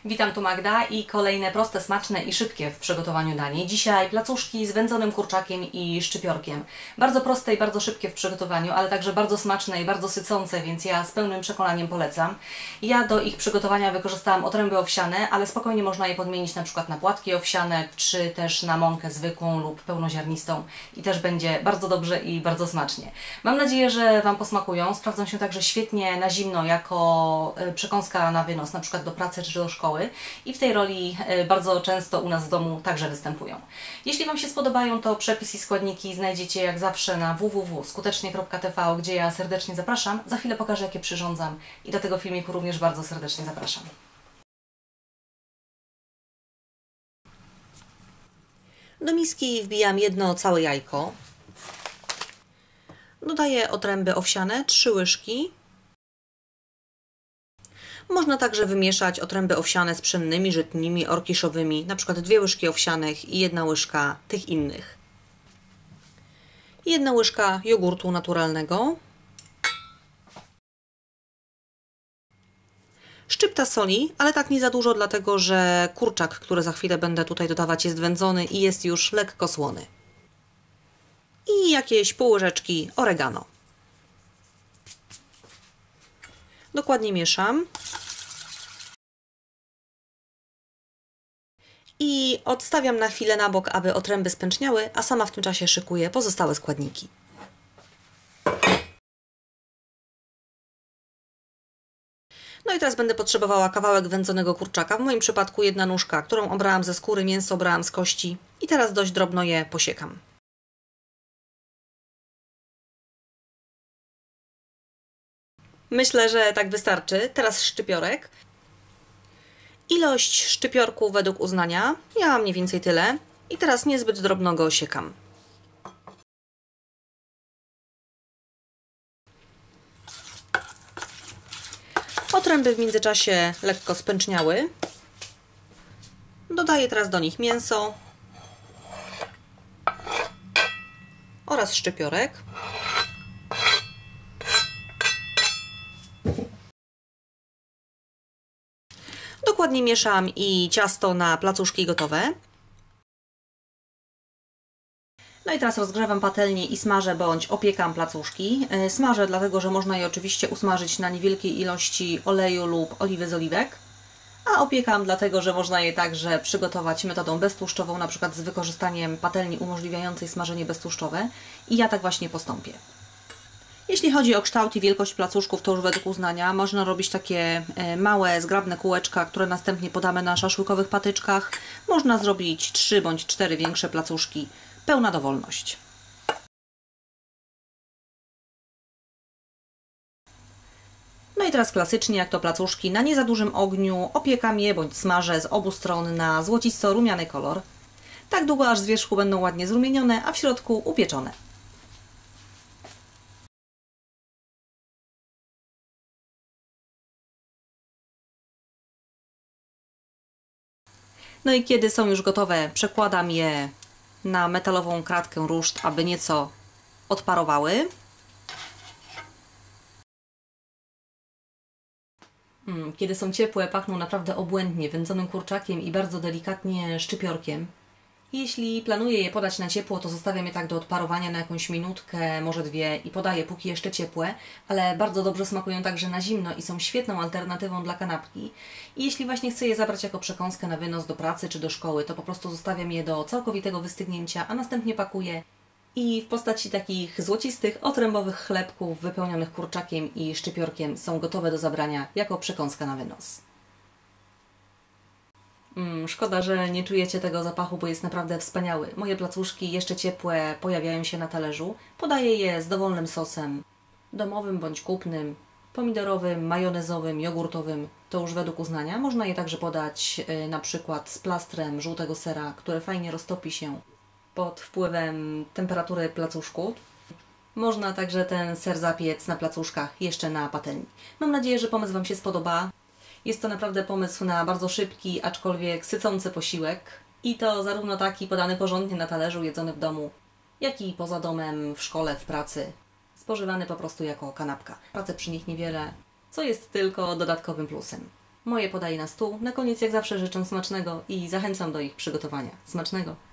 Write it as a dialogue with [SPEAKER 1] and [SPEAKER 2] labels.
[SPEAKER 1] Witam, tu Magda i kolejne proste, smaczne i szybkie w przygotowaniu danie. Dzisiaj placuszki z wędzonym kurczakiem i szczypiorkiem. Bardzo proste i bardzo szybkie w przygotowaniu, ale także bardzo smaczne i bardzo sycące, więc ja z pełnym przekonaniem polecam. Ja do ich przygotowania wykorzystałam otręby owsiane, ale spokojnie można je podmienić na przykład na płatki owsiane, czy też na mąkę zwykłą lub pełnoziarnistą i też będzie bardzo dobrze i bardzo smacznie. Mam nadzieję, że Wam posmakują. Sprawdzą się także świetnie na zimno jako przekąska na wynos, na przykład do pracy czy do szkoły. I w tej roli bardzo często u nas w domu także występują. Jeśli Wam się spodobają, to przepis i składniki znajdziecie jak zawsze na www.skutecznie.tv, gdzie ja serdecznie zapraszam. Za chwilę pokażę, jakie przyrządzam i do tego filmiku również bardzo serdecznie zapraszam. Do miski wbijam jedno całe jajko. Dodaję otręby owsiane, 3 łyżki. Można także wymieszać otręby owsiane z pszennymi, żytnimi, orkiszowymi, na przykład 2 łyżki owsianych i 1 łyżka tych innych. 1 łyżka jogurtu naturalnego. Szczypta soli, ale tak nie za dużo, dlatego że kurczak, który za chwilę będę tutaj dodawać, jest wędzony i jest już lekko słony. I jakieś pół łyżeczki oregano. Dokładnie mieszam. I odstawiam na chwilę na bok, aby otręby spęczniały, a sama w tym czasie szykuję pozostałe składniki. No i teraz będę potrzebowała kawałek wędzonego kurczaka, w moim przypadku 1 nóżka, którą obrałam ze skóry, mięso obrałam z kości i teraz dość drobno je posiekam. Myślę, że tak wystarczy. Teraz szczypiorek. Ilość szczypiorku według uznania. Ja mam mniej więcej tyle. I teraz niezbyt drobno go osiekam. Otręby w międzyczasie lekko spęczniały. Dodaję teraz do nich mięso oraz szczypiorek. Dokładnie mieszam i ciasto na placuszki gotowe. No i teraz rozgrzewam patelnię i smażę bądź opiekam placuszki. Smażę dlatego, że można je oczywiście usmażyć na niewielkiej ilości oleju lub oliwy z oliwek. A opiekam dlatego, że można je także przygotować metodą beztłuszczową, na przykład z wykorzystaniem patelni umożliwiającej smażenie beztłuszczowe. I ja tak właśnie postąpię. Jeśli chodzi o kształt i wielkość placuszków, to już według uznania. Można robić takie małe, zgrabne kółeczka, które następnie podamy na szaszłykowych patyczkach. Można zrobić 3 bądź 4 większe placuszki. Pełna dowolność. No i teraz klasycznie, jak to placuszki, na nie za dużym ogniu opiekam je bądź smażę z obu stron na złocisto-rumiany kolor. Tak długo, aż z wierzchu będą ładnie zrumienione, a w środku upieczone. No i kiedy są już gotowe, przekładam je na metalową kratkę ruszt, aby nieco odparowały. Kiedy są ciepłe, pachną naprawdę obłędnie wędzonym kurczakiem i bardzo delikatnie szczypiorkiem. Jeśli planuję je podać na ciepło, to zostawiam je tak do odparowania na jakąś minutkę, może 2 i podaję póki jeszcze ciepłe, ale bardzo dobrze smakują także na zimno i są świetną alternatywą dla kanapki. I jeśli właśnie chcę je zabrać jako przekąskę na wynos do pracy czy do szkoły, to po prostu zostawiam je do całkowitego wystygnięcia, a następnie pakuję i w postaci takich złocistych, otrębowych chlebków wypełnionych kurczakiem i szczypiorkiem są gotowe do zabrania jako przekąska na wynos. Szkoda, że nie czujecie tego zapachu, bo jest naprawdę wspaniały. Moje placuszki jeszcze ciepłe pojawiają się na talerzu. Podaję je z dowolnym sosem, domowym bądź kupnym, pomidorowym, majonezowym, jogurtowym, to już według uznania. Można je także podać na przykład z plastrem żółtego sera, które fajnie roztopi się pod wpływem temperatury placuszku. Można także ten ser zapiec na placuszkach jeszcze na patelni. Mam nadzieję, że pomysł Wam się spodoba. Jest to naprawdę pomysł na bardzo szybki, aczkolwiek sycący posiłek. I to zarówno taki podany porządnie na talerzu, jedzony w domu, jak i poza domem, w szkole, w pracy. Spożywany po prostu jako kanapka. Pracy przy nich niewiele, co jest tylko dodatkowym plusem. Moje podaję na stół. Na koniec jak zawsze życzę smacznego i zachęcam do ich przygotowania. Smacznego!